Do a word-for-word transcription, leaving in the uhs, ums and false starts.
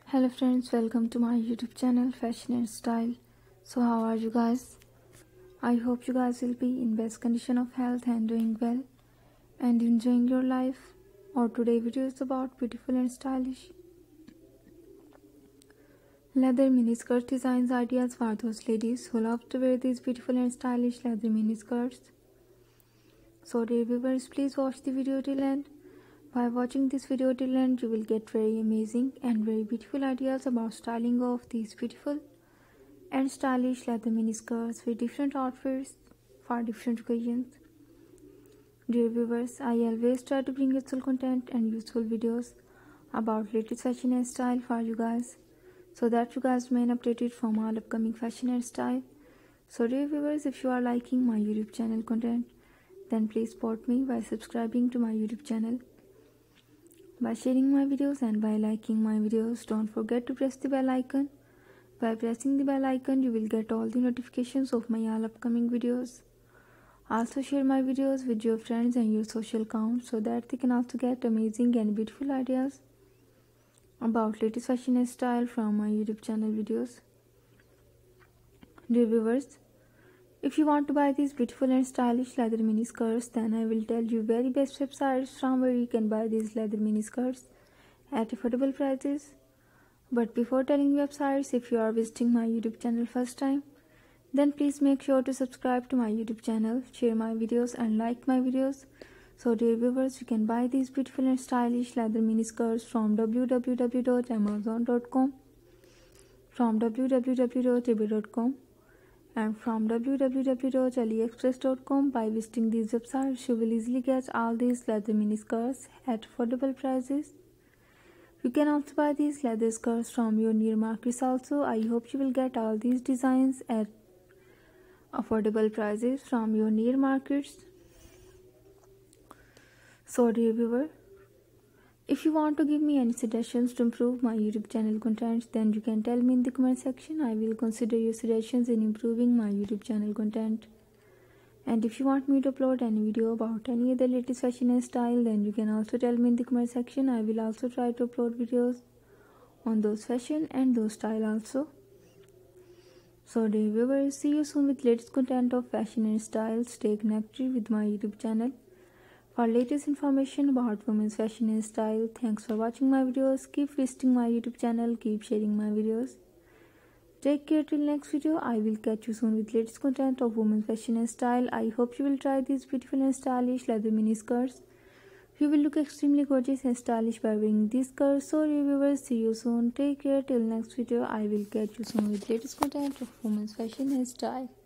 Hello friends, welcome to my YouTube channel Fashion and Style. So how are you guys? I hope you guys will be in best condition of health and doing well and enjoying your life. Our today video is about beautiful and stylish leather miniskirt designs ideas for those ladies who love to wear these beautiful and stylish leather miniskirts. So dear viewers, please watch the video till end. By watching this video till end, you will get very amazing and very beautiful ideas about styling of these beautiful and stylish leather miniskirts with different outfits for different occasions. Dear viewers, I always try to bring useful content and useful videos about latest fashion and style for you guys, so that you guys remain updated from all upcoming fashion and style. So dear viewers, if you are liking my YouTube channel content, then please support me by subscribing to my YouTube channel, by sharing my videos and by liking my videos. Don't forget to press the bell icon. By pressing the bell icon, you will get all the notifications of my all upcoming videos. Also share my videos with your friends and your social accounts so that they can also get amazing and beautiful ideas about latest fashion and style from my YouTube channel videos. Dear viewers, if you want to buy these beautiful and stylish leather mini skirts, then I will tell you very best websites from where you can buy these leather mini skirts at affordable prices. But before telling websites, if you are visiting my YouTube channel first time, then please make sure to subscribe to my YouTube channel, share my videos and like my videos. So dear viewers, you can buy these beautiful and stylish leather mini skirts from w w w dot amazon dot com, from w w w dot ebay dot com, and from w w w dot aliexpress dot com. By visiting these websites, you will easily get all these leather mini skirts at affordable prices. You can also buy these leather skirts from your near markets also. I hope you will get all these designs at affordable prices from your near markets. So dear viewer, if you want to give me any suggestions to improve my YouTube channel content, then you can tell me in the comment section. I will consider your suggestions in improving my YouTube channel content. And if you want me to upload any video about any other latest fashion and style, then you can also tell me in the comment section. I will also try to upload videos on those fashion and those style also. So dear viewers, see you soon with latest content of fashion and style. Stay connected with my YouTube channel for latest information about women's fashion and style. Thanks for watching my videos. Keep visiting my YouTube channel. Keep sharing my videos. Take care till next video. I will catch you soon with latest content of women's fashion and style. I hope you will try these beautiful and stylish leather mini skirts. You will look extremely gorgeous and stylish by wearing these skirts. So reviewers, see you soon. Take care till next video. I will catch you soon with latest content of women's fashion and style.